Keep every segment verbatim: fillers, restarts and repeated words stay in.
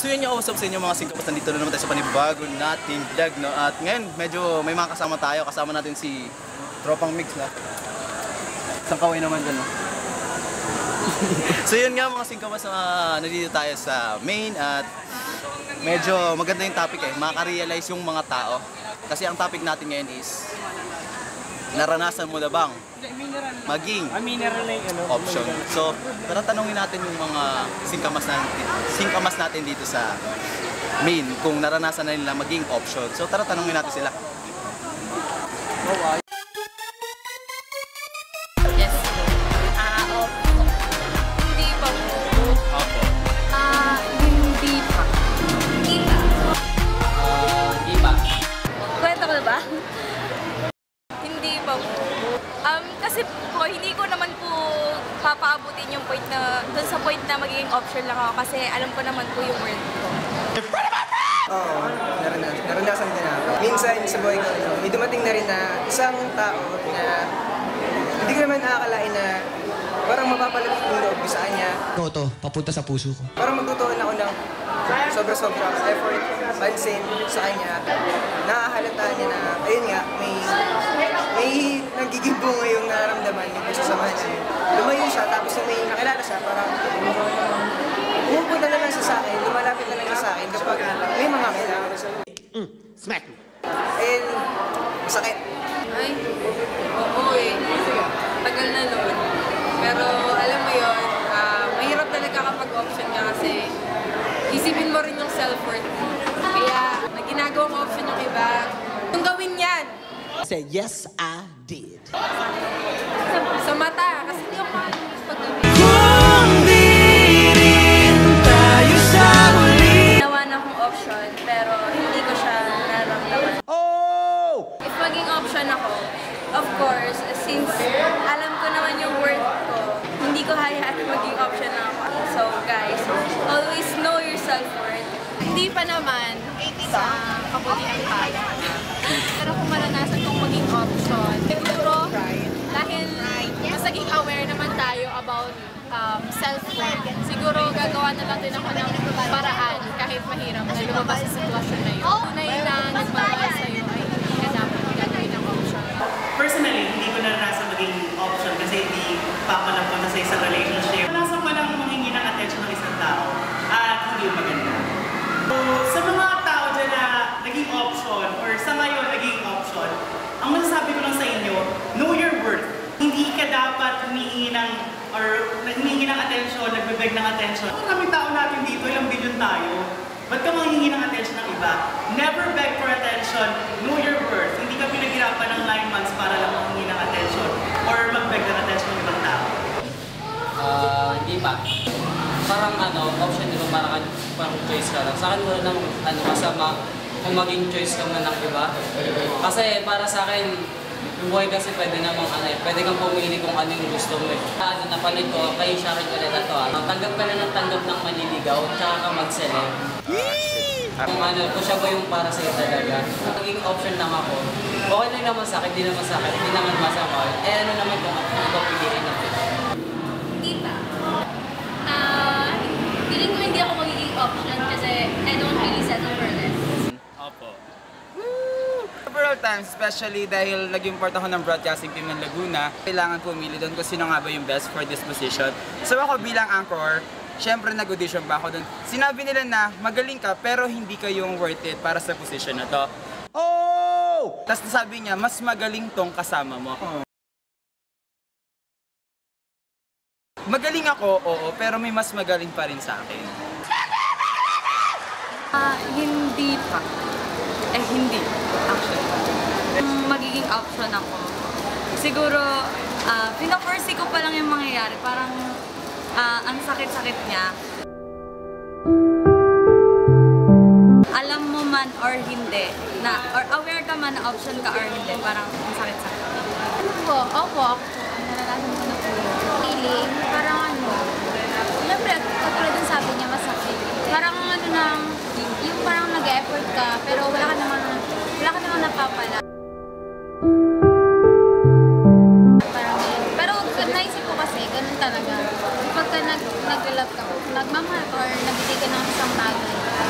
So yun yung usap sa inyo mga singkamas, nandito na naman tayo sa panibago nating vlog, no? At ngayon, medyo may mga kasama tayo. Kasama natin si Tropang Mix na. Isang kaway naman dyan, no? So yun nga mga singkamas, uh, nandito tayo sa main at medyo maganda yung topic eh. Makarealize yung mga tao. Kasi ang topic natin ngayon is naranasan mo na bang maging option? So, tara tanungin natin yung mga singkamas natin, singkamas natin dito sa main kung naranasan na nila maging option. So, tara tanungin natin sila. Yes. Ah, uh, opo. Hindi pa po. Opo. Ah, hindi pa. Hindi pa. Ah, hindi pa. Kwento ko na ba? Hindi pa po. Um, kasi po, hindi ko naman po papaabutin yung point na, dun sa point na magiging option lang ako kasi alam ko naman po yung worth ko. Oo, naranasan, naranasan din ako. Minsan sa buhay ko, may dumating na rin na isang tao na hindi ko naman nakakalain na parang mapapalapit yung loob ko sa kanya. Ito, to, papunta sa puso ko. Parang magtutuon ako ng sobra-sobra effort, pansin sa kanya. Nakahalata niya na, ayun nga, may may nagiging bunga yung nararamdaman yung pagsasamahan niya. Lumayo siya, tapos nung may nakilala siya, parang pumupunta na lang siya sa akin, lumalapit na lang siya sa akin kapag may mga kailangan siya. Mm, smack me. And masakit. Ay, oo eh. Tagal na noon. Pero alam mo yun, uh, mahirap talaga kapag option ka kasi isipin mo rin yung self-worth. Kaya, na ginagawang option yung iba, kung gawin yan. Say, yes, I did. Sa, sa mata, kasi hindi ako makalimos pag gawin. Ginawa na akong option, pero hindi ko siya nararamdaman. Oh! If maging option ako, of course, since alam ko naman yung worth ko, hindi ko hayaan na maging option na ako. So guys, always know your self-worth. Hindi pa naman sa kabutihan pa. Pero kung maranasan kong maging option, siguro dahil mas naging aware naman tayo about um, self-worth, siguro gagawa na lang din ako ng paraan kahit mahirap na lumabas sa sitwasyon na yun. Tunay na nagmamahal sa'yo ay hindi ka dapat gagawin ng option. Personally, hindi ko naranasan maging option kasi hindi pa ako napunta sa isang relationship. Naranasan ko lang humingi ng attention ng isang tao at hindi maganda. So, sa mga tao dyan na naging option or sa ngayon naging option, ang masasabi ko lang sa inyo, know your worth. Hindi ka dapat humingi ng or humingi ng attention, nagbibeg ng attention. Kung kami tao natin dito, ilang bilyon tayo, ba't ka manghingi ng attention ng iba? Never beg for attention, know your worth. Hindi ka pinaghirapan ng nine months para lang manghingi ng attention or mag-beg ng attention ng ibang tao. Ah, hindi pa. Parang ano, option di ba parang, parang choice ka lang. Sa akin wala nang ano, masama kung maging choice ka man ng iba. Kasi para sa akin, yung buhay kasi pwede namang ano eh, pwede kang pumili kung ano yung gusto mo eh. Ano, napanood ko, kay Sharon ulit na to ah. Tanggap ka na ng tanggap ng manliligaw, tsaka ka mag-select. Kung ano, kung siya ba yung para sa'yo talaga. Naging option lang ako. Okay lang naman sa akin, hindi naman sa akin, hindi naman masama. Eh ano naman kung ano ba piliin natin. Hindi pa. Ah, feeling ko hindi ako magiging option kasi I don't really settle for less. Opo. Several times, especially dahil naging part ako ng broadcasting team ng Laguna, kailangan pumili doon kung sino nga ba yung best for this position. So ako bilang anchor, syempre nag-audition pa ako doon. Sinabi nila na magaling ka pero hindi ka yung worth it para sa position na to. Oh! Tapos sabi niya, mas magaling tong kasama mo. Magaling ako, oo, pero may mas magaling pa rin sa akin. Ah, hindi pa. Eh, hindi. Actually. Um, magiging option ako. Siguro, uh, pinaforesee ko pa lang yung mangyayari. Parang, uh, ang sakit-sakit niya. Alam mo man or hindi, na, or aware ka man na option ka or hindi, parang ang sakit-sakit. Ano po? Opo. Naranasan ko na po yun. Feeling, parang ano, siyempre, katulad ng sabi niya, masakit. Parang ano nang, yung parang nag-effort ka, pero wala ka naman, wala ka naman napapala. Parang, pero naisip ko kasi, ganun talaga. Pagka nag, nag-love ka, nagmamahal ka or nagbibigay ka ng isang bagay,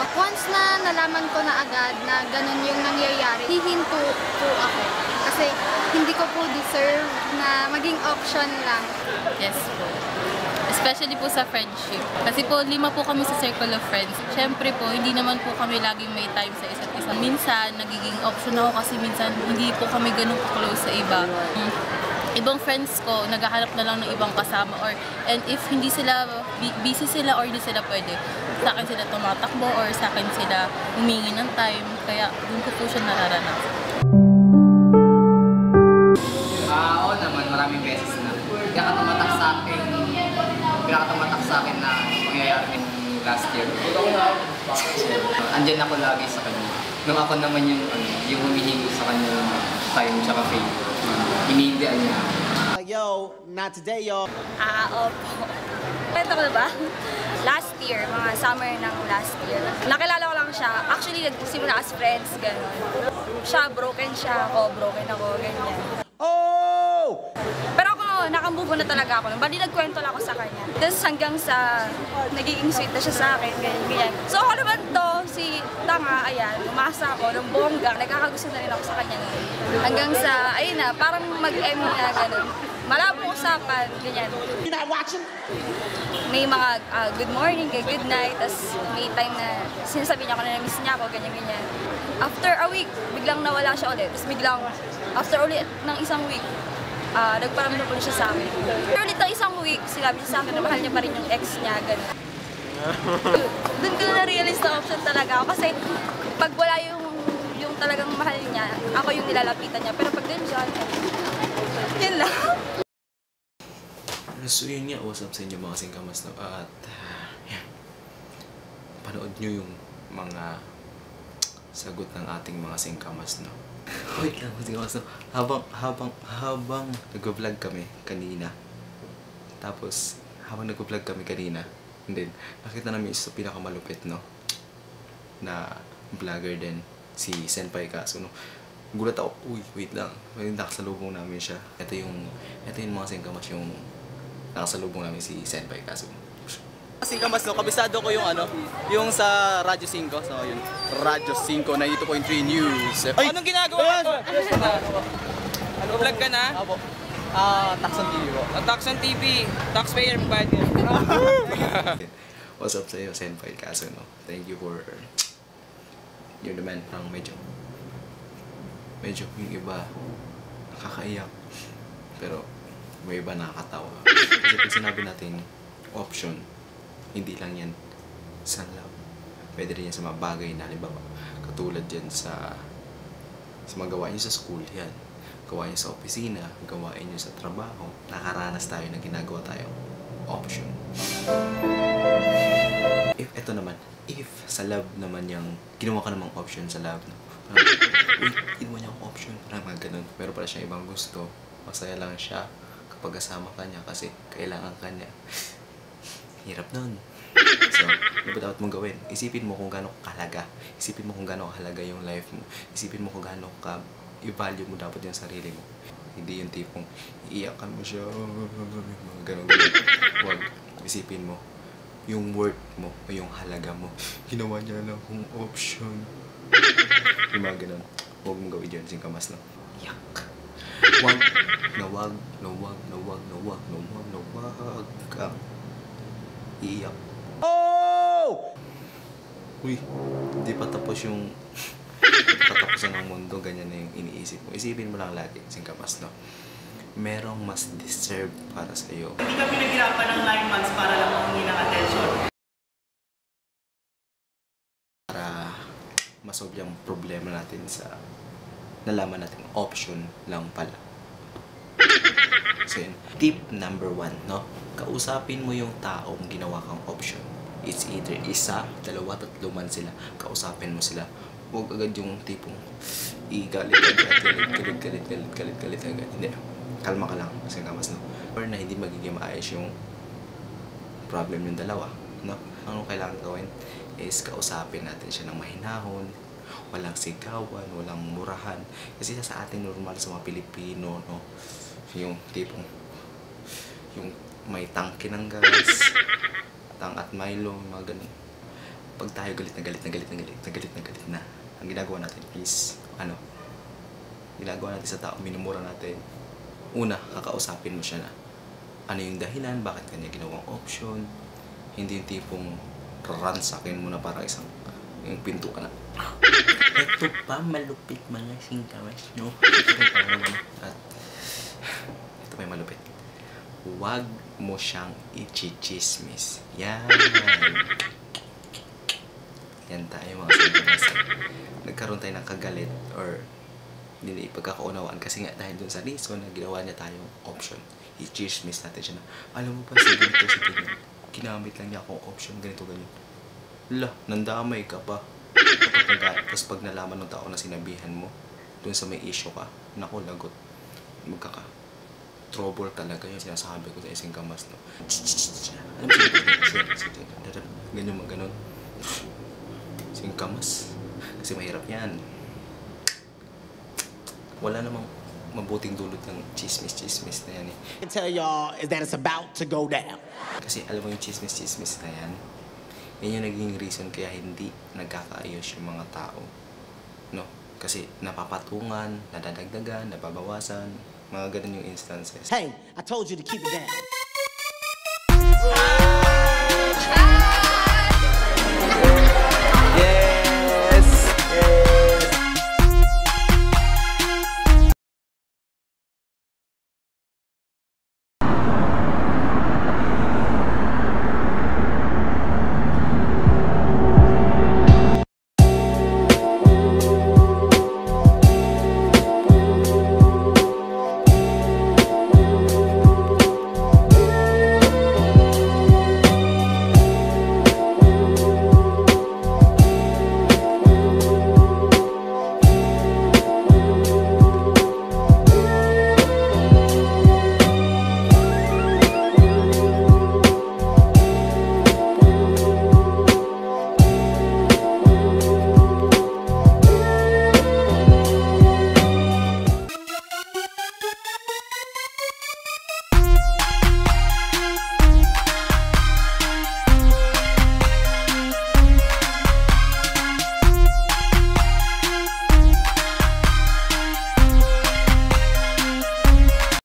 once na nalaman ko na agad na ganun yung nangyayari, hihinto po ako. Kasi hindi ko po deserve na maging option lang. Yes po. Especially po sa friendship. Kasi po, lima po kami sa circle of friends. Siyempre po, hindi naman po kami laging may time sa isa't isa. Minsan, nagiging option ako kasi minsan hindi po kami ganun close sa iba. Mm. Ibang friends ko, naghahanap na lang ng ibang kasama. Or, and if hindi sila, busy sila or hindi sila pwede, sa akin sila tumatakbo or sa akin sila humingi ng time. Kaya, doon ko po siya nararanasan. Ah, oo naman, maraming beses na. Kaya ka tumatak sa akin, kaya ka tumatak sa akin na mangyayari ng last year. Andyan ako lagi sa kanya. Nung ako naman yung, ano, yung humihingi sa kanya time tsaka faith. Iniindihan niya. Yo, not today, yo. Ah, opo. Kwento ko na ba? Last year, mga summer ng last year. Nakilala ko lang siya. Actually, nagsimula as friends, gano'n. Siya, broken siya. Ako, broken ako, ganyan. Oh! Pero ako, nakamove on na talaga ako. Bali, nagkwento lang ako sa kanya. Tapos hanggang sa nagiging sweet na siya sa akin, ganyan, ganyan. So ako naman to, si Tanga, ayan, umasa ako ng bongga. Nagkakagusto na rin ako sa kanya ngayon. Hanggang sa, ayun na, parang mag-M na gano'n. Malabong usapan, ganyan. You're not watching? May mga uh, good morning, good night, tapos may time na sinasabi niya ako na na-miss niya ako, ganyan-ganyan. After a week, biglang nawala siya ulit. Tapos biglang, after ulit ng isang week, uh, nagparamdam ulit siya sa akin. Pero ulit ng isang week, sinabi niya sa akin na mahal niya pa rin yung ex niya, gano'n. Doon ko na na-realize na option talaga ako. Kasi pag wala yung, yung talagang mahal niya, ako yung nilalapitan niya. Pero pag nandiyan, yun lang. So yun nga, what's up sa inyo mga singkamas, no? At uh, yeah, panood nyo yung mga sagot ng ating mga singkamas, no? Wait lang, singkamas, no? Habang, habang, habang nag-vlog kami kanina, tapos habang nag-vlog kami kanina, and then nakita namin isa sa pinakamalupit, no? Na vlogger din, si Senpai Kaso, no? Gulat ako, uy, wait lang, may nakasalubong namin siya. Ito yung, ito yung mga singkamas, yung nakasalubong namin si Senpai Kaso. Singkamas, no, kabisado ko yung ano, yung sa Radyo five. So yun, Radyo five, ninety-two point three News. Ay! Anong ginagawa ko? Ano, vlog ka na? Apo. Ah, Takson T V po. Ang Takson T V, taxpayer mo ba din? What's up sa iyo, Senpai Kaso, no? Thank you for you're the man. Parang medyo medyo yung iba nakakaiyak, pero may iba nakakatawa. Kasi pag sinabi natin option, hindi lang yan sa love. Pwede rin yan sa mga bagay na halimbawa katulad yan sa sa mga gawain nyo sa school, yan. Gawain nyo sa opisina, gawain nyo sa trabaho. Nakaranas tayo na ginagawa tayo option. If eto naman, if sa love naman yung ginawa ka namang option sa love, no? Parang, uy, ginawa niya akong option. Parang mga ganun. Pero pala siya ibang gusto. Masaya lang siya kapag kasama ka niya kasi kailangan ka niya. Hirap nun. So, ano ba dapat mong gawin? Isipin mo kung gaano kahalaga. Isipin mo kung gaano kahalaga yung life mo. Isipin mo kung gaano ka i-value mo dapat yung sarili mo. Hindi yung tipong iiyakan mo siya. Mga ganun. Huwag. Isipin mo yung worth mo o yung halaga mo. Ginawa niya lang kung option. Yung mga ganun. Huwag mong gawin yun. Singkamas, no? Yak. Wag na wag na wag na wag na wag na wag na wag kang iiyak. Oh! Uy, di pa tapos yung katapusan ng mundo, ganyan na yung iniisip mo. Isipin mo lang lagi, singkamas, no? Merong mas deserve para sa iyo. Hindi ka pinaghirapan ng nine months para lang humingi ng attention. Para masolve yung problema natin sa nalaman natin option lang pala. So yun, tip number one, no? Kausapin mo yung taong ginawa kang option. It's either isa, dalawa, tatlo man sila. Kausapin mo sila. Huwag agad yung tipong igalit, galit, galit, galit, galit, galit, galit, galit, galit. Hindi. Kalma ka lang, singkamas, no? Or na hindi magiging maayos yung problem yung dalawa, no? Ang kailangan gawin is kausapin natin siya ng mahinahon, walang sigawan, walang murahan. Kasi sa atin normal sa mga Pilipino, no? Yung tipong yung may tangke ng gas, tang at Milo, mga ganun. pag tayo galit na galit na galit na galit na galit na galit na, ang ginagawa natin is, ano, ginagawa natin sa tao, minumura natin. Una, kakausapin mo siya na, ano yung dahilan, bakit kanya ginawang option, hindi yung tipong ransakin mo na parang isang, yung pinto ka na, ito pa, malupit mga singkamas, no? At, ito pa yung malupit. Huwag mo siyang i-chismis. Yan. Yan tayo mga singkamas. Nagkaroon tayo ng kagalit or hindi na ipagkakaunawaan kasi nga dahil dun sa reason na ginawa niya tayong option. I-chismis natin siya na, alam mo ba si ganito si ganyan, ginamit lang niya akong option, ganito ganyan. La, nandamay ka pa. Kapag nag- Tapos pag nalaman ng tao na sinabihan mo, dun sa may issue ka, naku, lagot. Magkaka trouble talaga yung sinasabi ko sa isang kamas, no? Alam mo siya, ganyan mga ganun. Singkamas. Kasi mahirap yan. Wala namang mabuting dulot ng chismis-chismis na yan eh. I can tell y'all is that it's about to go down. Kasi alam mo yung chismis-chismis na yan, yan yung naging reason kaya hindi nagkakaayos yung mga tao. No? Kasi napapatungan, nadadagdagan, nababawasan, mga ganun yung instances. Hey, I told you to keep it down.